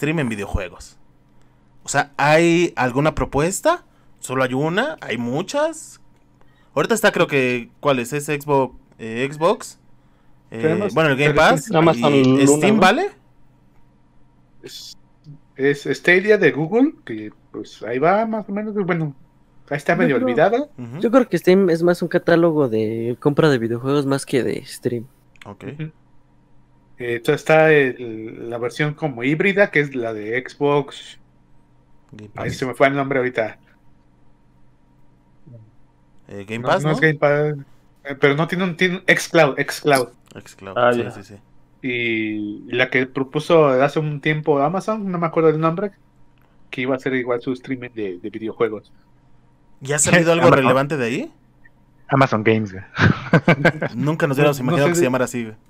stream en videojuegos. O sea, ¿hay alguna propuesta? ¿Solo hay una? ¿Hay muchas? Ahorita está creo que, ¿cuál es? ¿Es Xbox? Tenemos Bueno, el Game tres Pass. Amazon ¿Y Luna, Steam ¿no? vale? es, es Stadia de Google, que pues ahí va más o menos, bueno, ahí está Yo medio creo, olvidada. Ujú. yo creo que Steam es más un catálogo de compra de videojuegos más que de stream. Ok. Ujú. Entonces está la versión como híbrida, que es la de Xbox. Game Ahí Pass. se me fue el nombre ahorita. Game No, Pass, no es ¿no? Game Pass, pero no tiene un xCloud. Xcloud. Ah, Sí, ya. sí, sí. Y la que propuso hace un tiempo Amazon, no me acuerdo el nombre, que iba a ser igual su streaming de videojuegos. ¿Ya ha salido algo Amazon, relevante de ahí? Amazon Games, güey. Nunca nos hubiéramos No imaginado sé que se llamara así. Güey.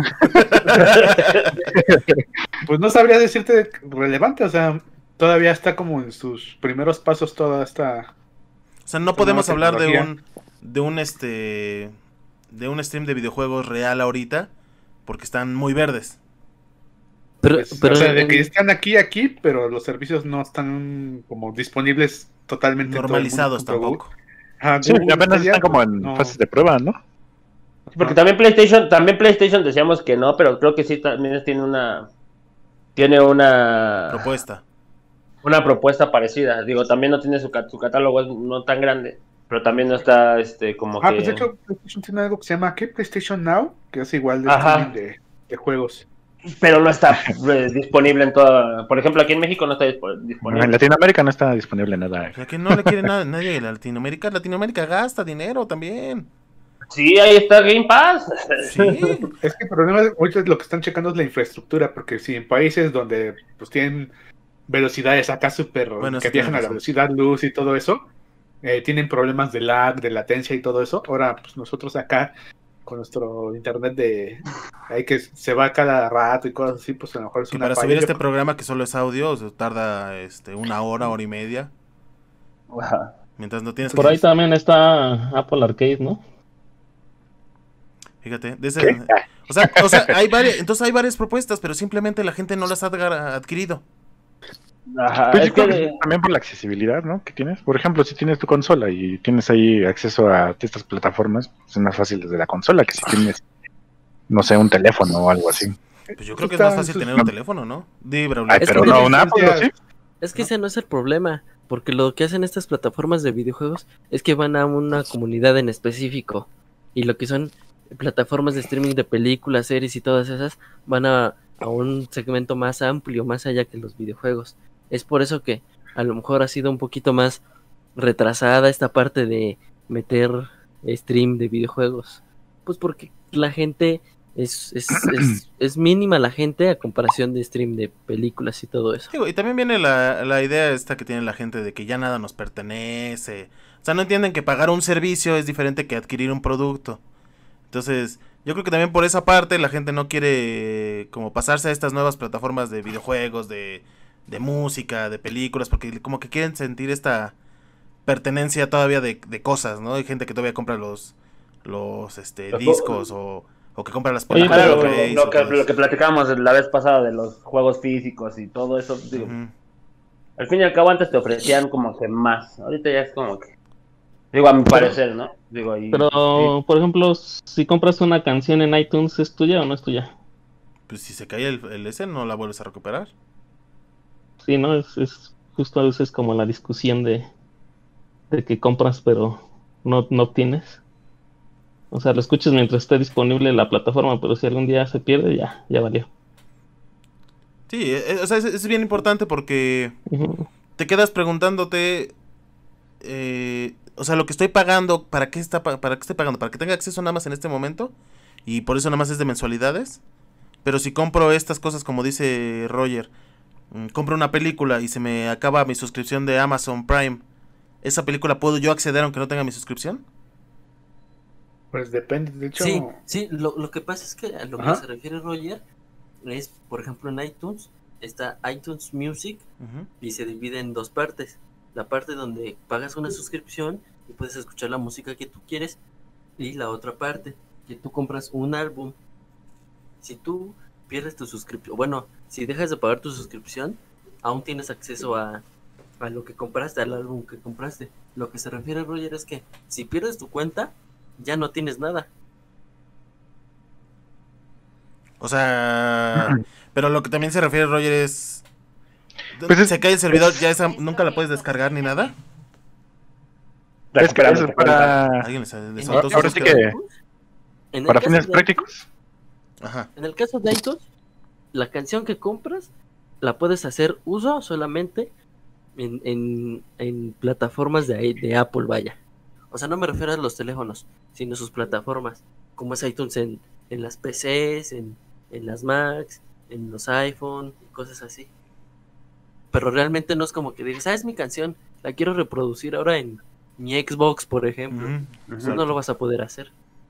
Pues no sabría decirte relevante, o sea, todavía está como en sus primeros pasos toda esta O sea, no nueva podemos hablar de tecnología. de un stream de videojuegos real ahorita porque están muy verdes. Pero, Pues, pero o sea, de en- que están aquí, pero los servicios no están como disponibles totalmente en todo el mundo. Normalizados Por ejemplo, tampoco. Sí, Google apenas Stadia, están como pues, en no. fases de prueba, ¿no? Porque también PlayStation decíamos que no, pero creo que sí también tiene una Propuesta. propuesta parecida. Digo, también no tiene su catálogo no tan grande, pero también no está como que. Pues de hecho, PlayStation tiene algo que se llama ¿qué? PlayStation Now, que es igual de Ajá. streaming de juegos. Pero no está disponible en toda. Por ejemplo, aquí en México no está En disponible. Latinoamérica no está disponible nada. O sea, que no le quiere nada nadie de Latinoamérica. Latinoamérica gasta dinero también. Sí, ahí está Game Pass. Sí. Es que el problema ahorita lo que están checando es la infraestructura, porque si en países donde pues tienen velocidades acá súper, Bueno, que sí tienes viajan a la razón. velocidad luz y todo eso, tienen problemas de lag, de latencia y todo eso. Ahora, pues nosotros acá, con nuestro internet de ahí que se va cada rato y cosas así, pues a lo mejor es Que una para falla. subir Yo este creo- programa que solo es audio, o sea, tarda una hora y media. Ajá. Mientras no tienes Pues que... ahí también está Apple Arcade, ¿no? Fíjate, ¿Qué? o sea, entonces hay varias propuestas, pero simplemente la gente no las ha adquirido. Ajá, Pues es yo creo que que también por la accesibilidad, ¿no? Que tienes. Por ejemplo, si tienes tu consola y tienes ahí acceso a estas plataformas, pues es más fácil desde la consola que si tienes, no sé, un teléfono o algo así. Pues yo creo que es más Está en fácil sus- tener un teléfono, ¿no? Di, Braulio. Ay, Es pero que no tiene un Apple, ¿o sí? Es que ese no es el problema, porque lo que hacen estas plataformas de videojuegos es que van a una comunidad en específico, y lo que son plataformas de streaming de películas, series y todas esas van a un segmento más amplio, más allá que los videojuegos. Es por eso que a lo mejor ha sido un poquito más retrasada esta parte de meter stream de videojuegos, pues porque la gente es mínima la gente a comparación de stream de películas y todo eso. Digo, y también viene la idea esta que tiene la gente de que ya nada nos pertenece. O sea, no entienden que pagar un servicio es diferente que adquirir un producto. Entonces, yo creo que también por esa parte la gente no quiere como pasarse a estas nuevas plataformas de videojuegos, de música, de películas, porque como que quieren sentir esta pertenencia todavía de cosas, ¿no? Hay gente que todavía compra los discos o que compra las Oye, películas. pero lo que platicábamos la vez pasada de los juegos físicos y todo eso, digo, al fin y al cabo antes te ofrecían como que más, ahorita ya es como que, digo, a mi parecer, ¿no? Digo, Pero, por ejemplo, si compras una canción en iTunes, ¿es tuya o no es tuya? Pues si se cae el ese, no la vuelves a recuperar. Sí, ¿no? Es justo a veces como la discusión de que compras pero no obtienes. O sea, lo escuchas mientras esté disponible la plataforma, pero si algún día se pierde, ya valió. Sí, o sea, es bien importante porque te quedas preguntándote, o sea, lo que estoy pagando, ¿para qué estoy pagando? ¿Para que tenga acceso nada más en este momento? Y por eso nada más es de mensualidades. Pero si compro estas cosas, como dice Roger, compro una película y se me acaba mi suscripción de Amazon Prime, ¿esa película puedo yo acceder aunque no tenga mi suscripción? Pues depende, de hecho. Sí, lo que pasa es que a lo que se refiere Roger es, por ejemplo, en iTunes está iTunes Music y se divide en dos partes. La parte donde pagas una suscripción y puedes escuchar la música que tú quieres, y la otra parte que tú compras un álbum. Si tú pierdes tu suscripción, bueno, si dejas de pagar tu suscripción, aún tienes acceso a lo que compraste, al álbum que compraste. Lo que se refiere, Roger, es que si pierdes tu cuenta, ya no tienes nada. O sea, pero lo que también se refiere, Roger, es... Pues se cae el servidor, ya esa nunca la puedes descargar ni nada. Es que Recuperando eso tu cuenta. para, Alguien les En el saltó su ahora sí búsqueda. que En el para caso fines de prácticos. Ajá. En el caso de iTunes, la canción que compras la puedes hacer uso solamente en plataformas de Apple, vaya. O sea, no me refiero a los teléfonos, sino sus plataformas, como es iTunes en las PCs, en las Macs, en los iPhone, y cosas así. Pero realmente no es como que digas, es mi canción, la quiero reproducir ahora en mi Xbox, por ejemplo. Ujú. Eso no lo vas a poder hacer.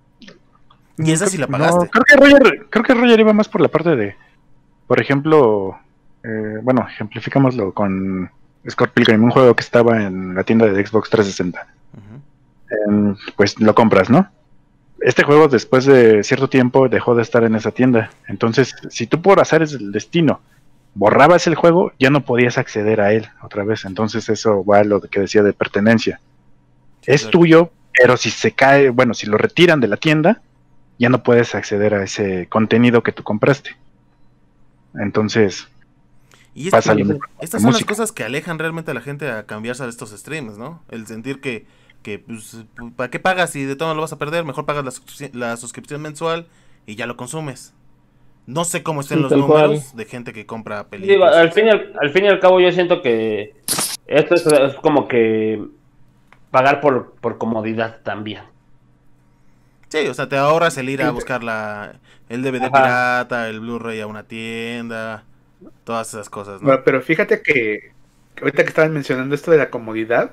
Y esa sí la No, pagaste. creo que Roger iba más por la parte de, por ejemplo, bueno, ejemplificámoslo con Scott Pilgrim, un juego que estaba en la tienda de Xbox 360. Ujú. Pues lo compras, ¿no? Este juego después de cierto tiempo dejó de estar en esa tienda. Entonces, si tú por azares del destino borrabas el juego, ya no podías acceder a él otra vez. Entonces eso va a lo que decía de pertenencia. Sí, Es exacto. tuyo, pero si se cae, bueno, si lo retiran de la tienda, ya no puedes acceder a ese contenido que tú compraste. Entonces, Y pasa lo mismo con estas la son las música. cosas que alejan realmente a la gente a cambiarse a estos streams, ¿no? El sentir que pues, ¿para qué pagas si de todo lo vas a perder? Mejor pagas la suscripción mensual y ya lo consumes. No sé cómo estén Sí, los tal números cual. de gente que compra Digo, películas. al fin y al cabo yo siento que esto es como que pagar por comodidad también. Sí, o sea, te ahorras el ir a El- buscar el DVD Ajá. pirata, el Blu-ray a una tienda, todas esas cosas, ¿no? Bueno, pero fíjate que ahorita que estaban mencionando esto de la comodidad,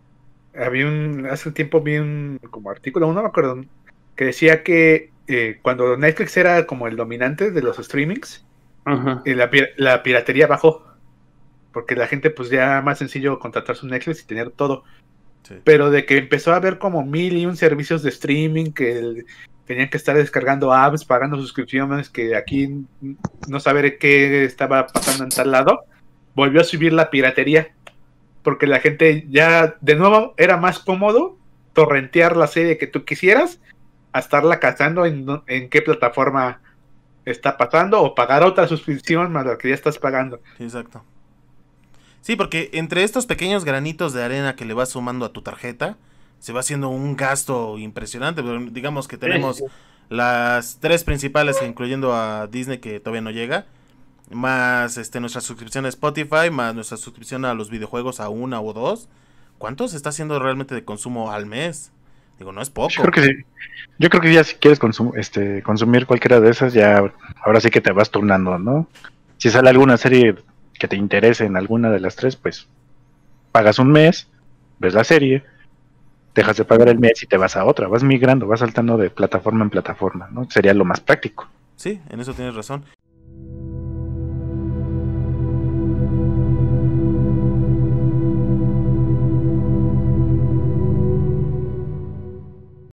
hace un tiempo vi un como artículo, no me acuerdo, que decía que cuando Netflix era como el dominante de los streamings, Ujú. la piratería bajó, porque la gente pues ya más sencillo contratar su Netflix y tener todo. Sí. Pero de que empezó a haber como 1001 servicios de streaming que tenían que estar descargando apps, pagando suscripciones, que aquí no saber qué estaba pasando en tal lado, volvió a subir la piratería, porque la gente ya de nuevo era más cómodo torrentear la serie que tú quisieras a estarla cazando en qué plataforma está pasando o pagar otra suscripción más la que ya estás pagando. Sí, exacto. Sí, porque entre estos pequeños granitos de arena que le vas sumando a tu tarjeta, se va haciendo un gasto impresionante. Pero digamos que tenemos las tres principales, incluyendo a Disney, que todavía no llega, más nuestra suscripción a Spotify, más nuestra suscripción a los videojuegos a una o dos. ¿Cuánto se está haciendo realmente de consumo al mes? Digo, no es poco. Yo creo que sí. Yo creo que ya si quieres consumir cualquiera de esas, ya ahora sí que te vas turnando, ¿no? Si sale alguna serie que te interese en alguna de las tres, pues pagas un mes, ves la serie, dejas de pagar el mes y te vas a otra, vas migrando, vas saltando de plataforma en plataforma, ¿no? Sería lo más práctico. Sí, en eso tienes razón.